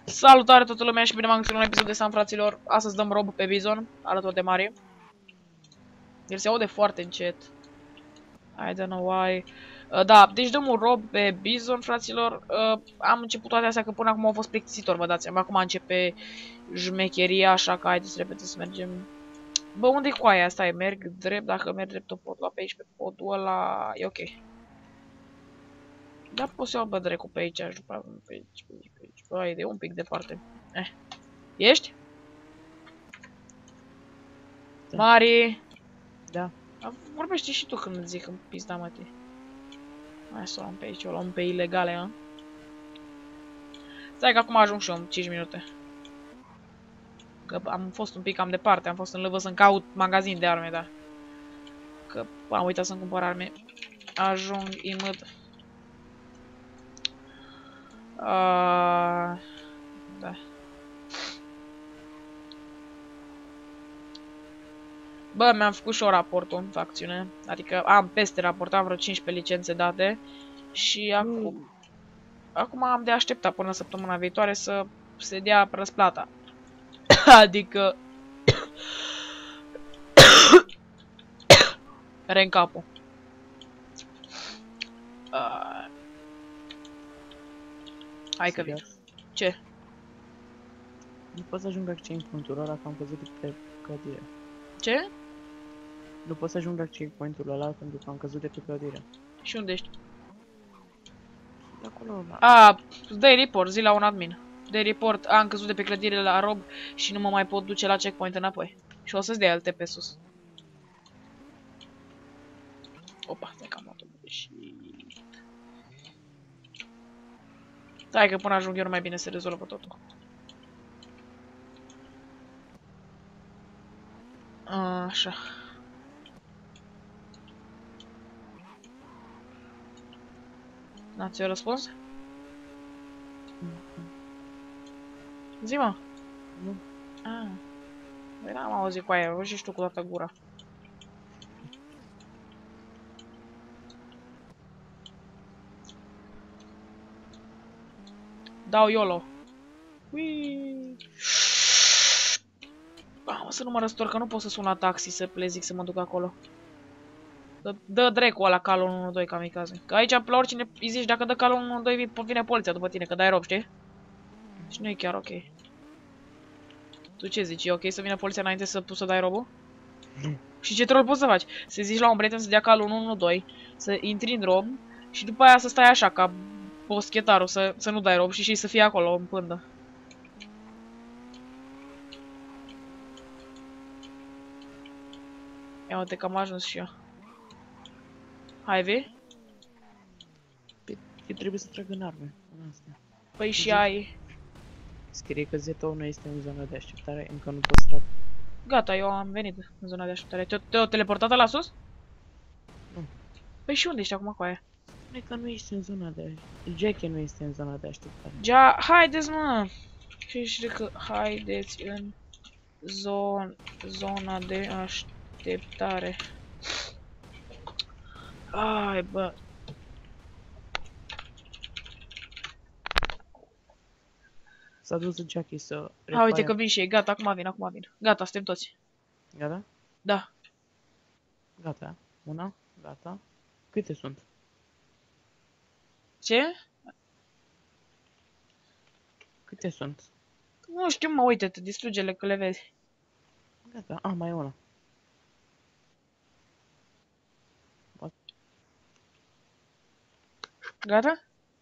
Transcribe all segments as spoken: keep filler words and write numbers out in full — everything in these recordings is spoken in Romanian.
Salutare toată lumea și bine m-am găsit la un episod de Sam, fraților. Astăzi dăm rob pe Bizon, alături de Mari. El se aude foarte încet. I don't know why. Uh, da, deci dăm un rob pe Bizon, fraților. Uh, am început toate astea că până acum au fost plictisitor, vă dați seama. Acum începe jmecheria, așa că haideți repede să mergem. Bă, unde-i coaia asta? E merg drept, dacă merg drept o pot lua pe aici, pe podul ăla, e ok. Da, pot să iau bă dracu pe aici, după aia pe aici, pe aici, pe aici. Bă, e un pic departe. Eh. Ești? Da. Mari! Da. Vorbește și tu când îți zic în pizda, mă, te. Hai să o luăm pe aici, o luăm pe ilegale, hă? Stai că acum ajung și eu în cinci minute. Că am fost un pic cam departe, am fost în lăvă să-mi caut magazin de arme, da. Că am uitat să-mi cumpăr arme. Ajung imăd. Uh, da. Bă, mi-am făcut și eu raportul în facțiune. Adică am peste raport, am vreo cincisprezece licențe date. Și acum... Mm. Acum am de așteptat până săptămâna viitoare să se dea răsplata. Adică... Rencapul. Uh... Hai că vin. Ce? Nu pot să ajung la checkpoint-ul ăla, că am căzut de pe clădire. Ce? Nu pot să ajung la checkpoint-ul ăla, pentru că am căzut de pe clădire. Și unde ești? De acolo, la... A, dai report, zi la un admin. Dai report, am căzut de pe clădire la rob și nu mă mai pot duce la checkpoint înapoi. Și o să-ți dea L T pe sus. Opa, stai că am luat-o și... Stai că până ajung eu nu mai bine se rezolvă totul. Așa. N-ați eu răspuns? Zi, mă. Nu. Ah. Băi, n-am auzit cu aia, și tu cu toată gura. Dau YOLO. Ui. Mamă, să nu mă răstor, că nu pot să sun la taxi să le zic să mă duc acolo. Dă, dă dracu ăla calul unu unu doi kamikaze. Că aici, la oricine îi zici, dacă dă calul unu unu doi, vine poliția după tine, că dai rob, știi? Și nu e chiar ok. Tu ce zici? E ok să vină poliția înainte să tu să dai robul? Nu. Și ce troll poți să faci? Să zici la un prieten să dea calul unu unu doi, să intri în rob și după aia să stai așa, ca boschetarul, să, să nu dai rob și și să fie acolo, în pândă. Ia uite că am ajuns și eu. Hai, vii? Păi, trebuie să trag în arme. În astea. Păi și ai... Scrie că Z O nu este în zona de așteptare, încă nu pot să trag. Gata, eu am venit în zona de așteptare. Te-o teleportat la sus? Nu. Păi și unde ești acum cu aia? Spune că nu ești în zona de așteptare. Jackie nu este în zona de așteptare. Ja, haideți mă! Și știi că haideți în zon, zona de așteptare. Ai, bă. S-a dus Jackie să... A, uite că vin și ei. Gata, acum vin, acum vin. Gata, suntem toți. Gata? Da. Gata. Una. Gata. Câte sunt? Ce? Câte sunt? Nu știu, mă, uite-te, distruge-le că le vezi. Gata. Ah, mai e una. Gata?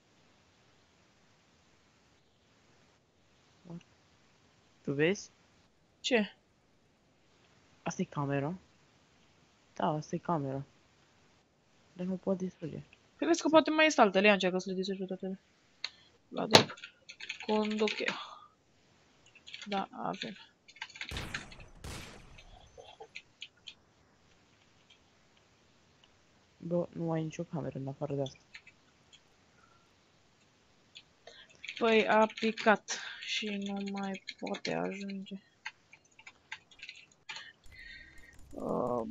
Tu vezi? Ce? Asta e camera. Da, asta e camera. Dar nu pot distruge. Credeți că poate mai este altele? Ia încearcă să le distrugi pe toate. La drop. Conduc eu. Da, avem. Bă, nu ai nicio cameră în afară de asta. Păi a picat și nu mai poate ajunge. Uh,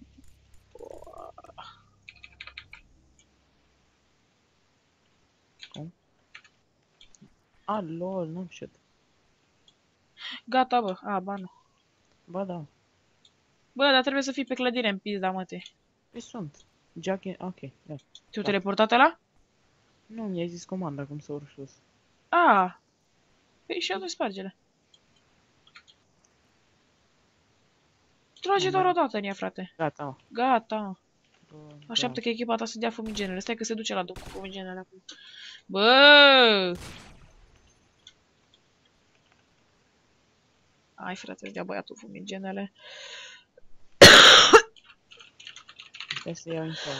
Cum? A, lol, n-am știut. Gata, bă. A, ba nu. Ba da. Bă, dar trebuie să fii pe clădire în pizda, mă, te. Păi sunt. Jack e... Ok, da. Tu teleportat ăla? Nu, mi-ai zis comanda cum să urc sus. A. Păi și atunci sparge-le. Trage doar o dată în ea, frate. Gata, mă. Gata, mă. Bă, Așteaptă că echipa ta să dea fumigenele. Stai că se duce la după fumigenele acum. Bă! Hai, frate, să dea băiatul fumigenele. Trebuie să iau info.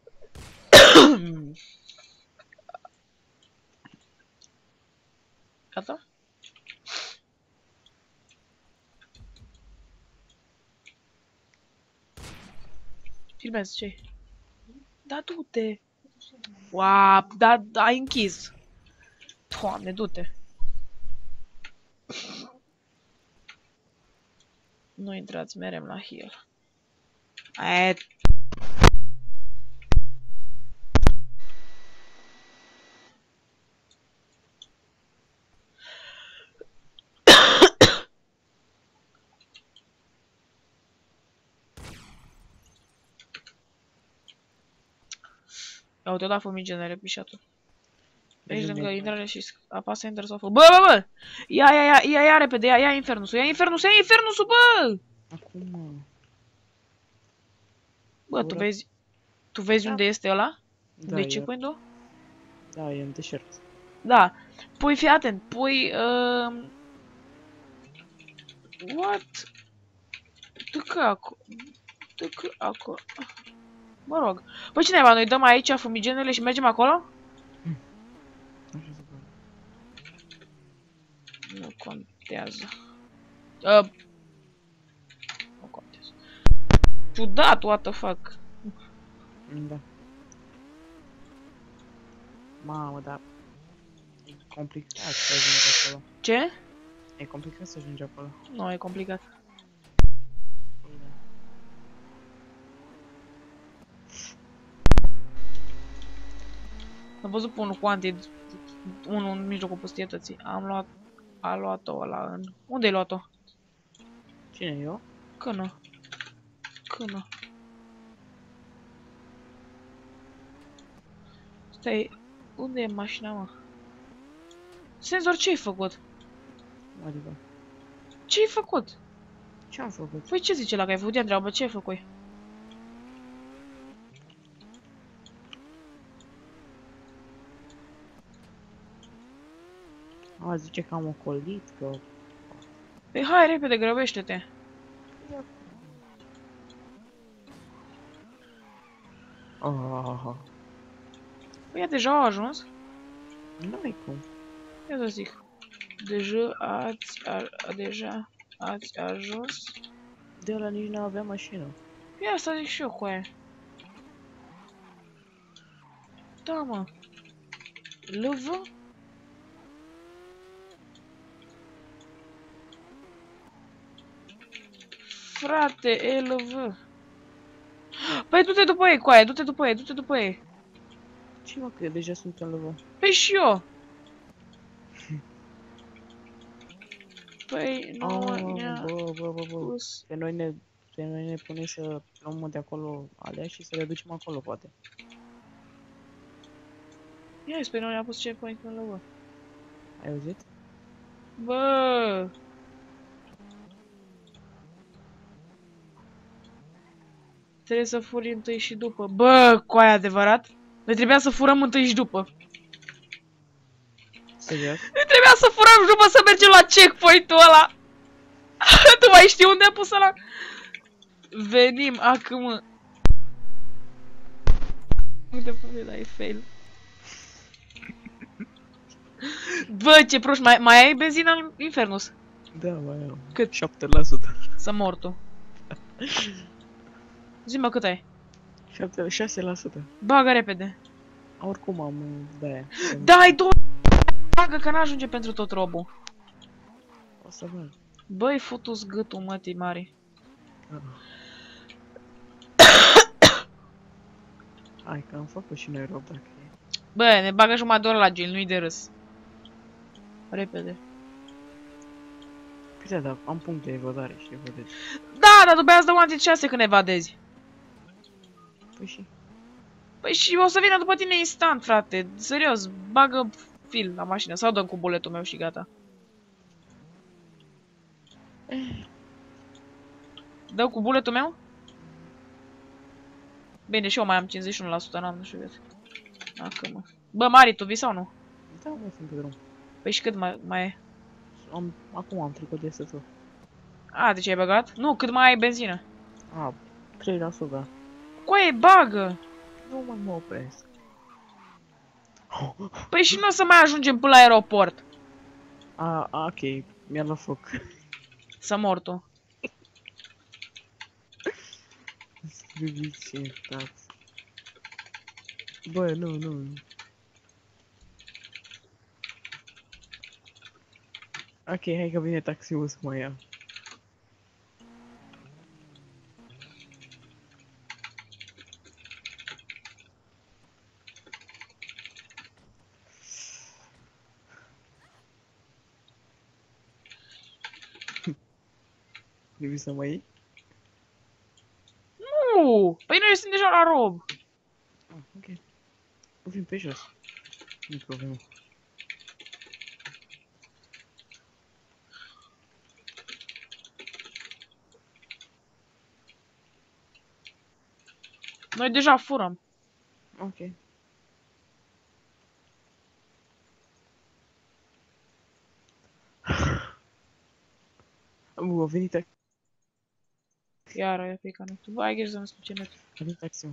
Gata? Filmează, ce? Da, du-te! Uau, da, ai închis. Doamne, du-te. Nu intrați, merem la heal. Aia... Ia uite, da fumigenele, pișatul. Aici lângă intrare și apasă enter sau fă. Bă, bă, bă! Ia, ia, ia, ia, ia repede, ia, ia infernusul, ia infernusul, ia infernusul, bă! Acum, mă. Bă, tu vezi... Tu vezi unde este ăla? Da, De e... checkpoint-ul? Da, e în deșert. Da. Pui, fii atent, pui... Uh... What? Dă-că acolo. Dă-că acolo. Mă rog. Păi cine va, noi dăm aici fumigenele și mergem acolo? Așa se poate. Nu contează. Uh... Nu contează. Ciudat, what the fuck. Da. Mamă, dar... E complicat să ajungi acolo. Ce? E complicat să ajungi acolo. Nu, e complicat. Păi da. Am văzut pe unul cu anti... Unul în mijlocul pustietății. Am luat... A luat-o ăla în... Unde ai luat-o? Cine, eu? Cână. Cână. Stai... Unde e mașina, mă? Senzor, ce-ai făcut? Adică... Ce-ai făcut? Ce-am făcut? Păi ce zice la că ai făcut? Ia întreabă, ce ai făcut? A, zice că am ocolit, că... Păi hai, repede, grăbește-te. Ah, Păi ea deja au ajuns? n-ai cum. Ia să zic. Deja ați... A, deja ați ajuns? De ăla nici nu avea mașină. Ia asta zic și eu cu aia. Da, mă. L V? Frate, L V. Păi du-te după ei, coaie, du-te după ei, du-te după ei. Ce mă, că eu deja sunt în lăvă. Păi și eu. Păi nu Oh, ne-a bă, bă, bă, bă. pus. Pe noi ne, pe noi ne pune să luăm de acolo alea și să le ducem acolo, poate. Ia spune, nu ne-a pus checkpoint în lăvă. Ai auzit? Bă. Trebuie să furi întâi și după. Bă, coaie adevărat? Noi trebuia să furăm întâi și după. Serios? Noi trebuia să furăm și după să mergem la checkpoint-ul ăla. Tu mai știi unde a pus ăla? Venim acum. Uite, pune, dar e fail. Bă, ce proști, mai, mai ai benzină în Infernus? Da, mai am. Cât? șapte la sută. Să mor tu. Zi-mă cât ai? șapte, șase la sută. Bagă repede. Oricum am de-aia. Dai două. Bagă că n-ajunge pentru tot robul. O să văd. Băi, futu-ți gâtul, mătii mari. Ah. Hai că am făcut și noi rob dacă e. Bă, ne bagă jumătate de oră la gel, nu-i de râs. Repede. Păi da, dar am puncte de evadare și evadez. Da, dar după aia îți dă wanted șase când evadezi. Păi și? Păi și o să vină după tine instant, frate. Serios, bagă fil la mașină sau dăm cu buletul meu și gata. Dă cu buletul meu? Bine, și eu mai am cincizeci și unu la sută, n-am, nu știu cât. Dacă mă. Bă, Mari, tu vii sau nu? Da, mă, sunt pe drum. Păi și cât mai, mai e? Am, acum am trecut de sătul. A, de ce ai băgat? Nu, cât mai ai benzină? A, trei la sută. Coaie, bagă! Nu mai mă opresc. Păi și nu o să mai ajungem până la aeroport. A, a ok, mi-a luat foc. Să mor tu. Strivice, tați. Bă, nu, nu. Ok, hai că vine taxiul să mă ia. Trebuie să mă iei? Nu! Păi noi suntem deja la rob. Ah, ok. Vin pe jos. Nu problemă. Noi deja furăm. Ok. Uh, a venit taxi. Iară e pe conectul. Bă, ai grijă să nu spui ce net. A venit taxiul.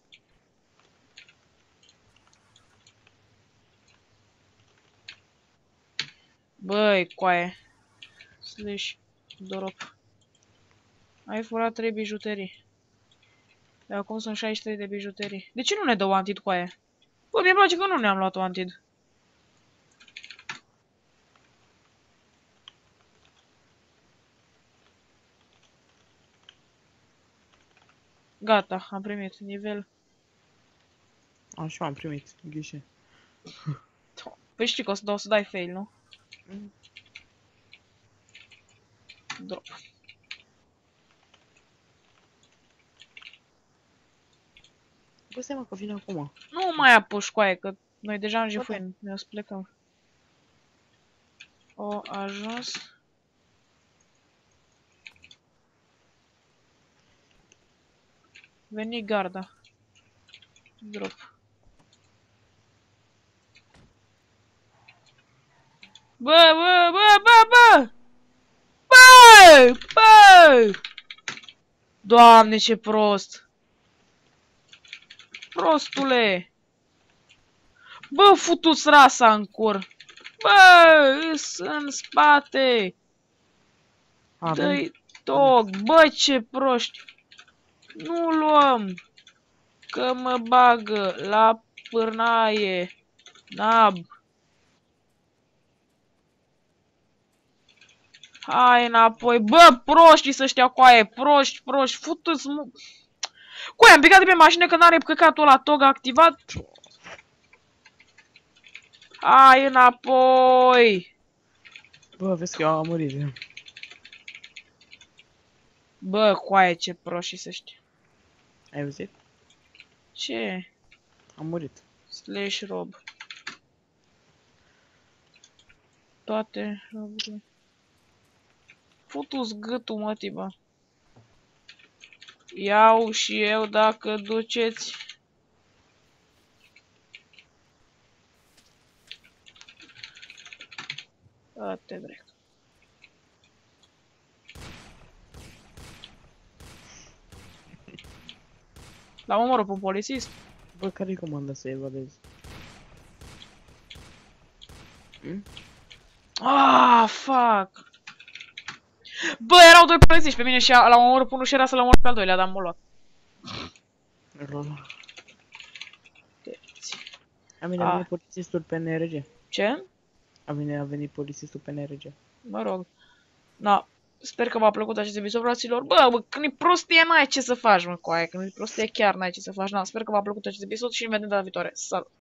Băi, coaie. Slash. Dorop. Ai furat trei bijuterii. Dar acum sunt șaizeci și trei de bijuterii. De ce nu ne dă wanted, coaie? Bă, mi-e place că nu ne-am luat wanted. Gata, am primit nivel. Așa am primit, ghișe. Păi știi că o să, o să dai fail, nu? Mm. Drop. Bă, stai mă că vine acum. Nu mai apuci, coaie, că noi deja am Bă, jefuim. Ne-o să plecăm. O ajuns. Veni garda. Drop. Bă, bă, bă, bă, bă! Bă! Bă! Doamne, ce prost! Prostule! Bă, futu-ți rasa în cur! Bă, îs în spate! A, Dă-i dog! Bă, ce proști! Nu luăm! Că mă bagă la pârnaie! Nab! Hai înapoi! Bă, proștii să știa coaie! Proști, proști! Futu-ți mu... Coaie, am picat de pe mașină că n-are căcatul ăla tog activat! Hai înapoi! bă, vezi că eu am murit. Bă, coaie, ce proștii să știa. Ai auzit? Ce? Am murit. Slash rob. Toate roburile. Futu-ți gâtul, mătii, bă. Iau și eu dacă duceți. Dă-te drec. L-am omorât pe un polițist. Bă, care-i comanda să evadezi? Hmm? Ah, fuck. Bă, erau doi polițiști pe mine și l-am omorât pe unul și era să-l omor pe al doilea, dar m-a luat. Lol. Terți. A venit, a venit polițistul pe N R G. Ce? A venit, a venit polițistul pe N R G. Mă rog. Na, sper că v-a plăcut acest episod, fraților. Bă, bă, când e prostie, n-ai ce să faci, mă, coaie. Când e prostie, chiar n-ai ce să faci. Na, sper că v-a plăcut acest episod și ne vedem data viitoare. Salut!